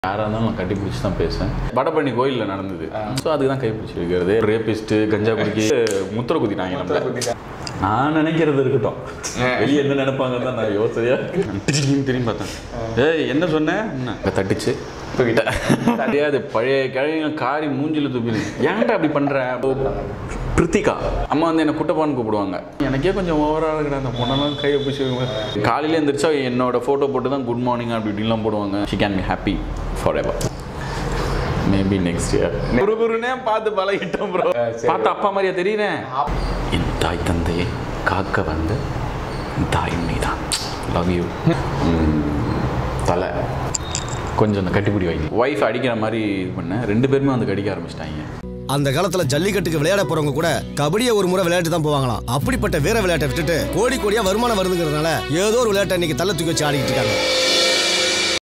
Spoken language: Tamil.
யாராக இருந்தாலும் நான் கட்டி பிடிச்சி தான் பேசுவேன். வடபழனி கோயிலில் நடந்தது. ஸோ அதுக்கு தான் கைப்பிடிச்சி வைக்கிறது. ரேபிஸ்ட்டு கஞ்சா குடிக்கி முத்திரை குத்திட்டாங்க நம்மள. நான் நினைக்கிறது இருக்கட்டும், வெளியே என்ன நினைப்பாங்கன்னு தான் நான் யோசனையா திரும்பி பார்த்தேன். ஏய் என்ன சொன்னேன் தட்டிச்சு தெரியாது. பழைய கிழங்க காரி மூஞ்சில் துப்பிடு. ஏன்ட்ட அப்படி பண்ணுறேன்? பிரித்திகா அம்மா வந்து என்னை குட்டப்பான்னு கூப்பிடுவாங்க. எனக்கே கொஞ்சம் ஓவராக இருக்கிற அந்த பொண்ணெல்லாம் கையை பிடிச்சி காலையில் எழுந்திரிச்சா என்னோட ஃபோட்டோ போட்டு தான் குட் மார்னிங் அப்படி இப்படின்லாம் போடுவாங்க. She can be happy forever. Maybe next year குருகுருனே பார்த்து பழகிட்டோம் ப்ரோ. பார்த்து அப்பா மாதிரியா தெரியுறேன். என் தாய் தந்தையை காக்க வந்து தாய் நீ தான். Love you. தலை கொஞ்சம் அந்த கட்டிப்பிடி வைங்க. ஒய்ஃப் அடிக்கிற மாதிரி இது பண்ணேன். 2 பேருமே வந்து கடிக்க ஆரம்பிச்சிட்டாங்க. அந்த காலத்துல ஜல்லிக்கட்டுக்கு விளையாட போறவங்க கூட கபடியை ஒரு முறை விளையாட்டு தான் போவாங்களாம். அப்படிப்பட்ட வீர விளையாட்டை விட்டுட்டு கோடி கோடியா வருமானம் வருதுங்கிறதுனால ஏதோ ஒரு விளையாட்டை இன்னைக்கு தலை தூக்கி வச்சு ஆடிக்கிட்டு இருக்காங்க.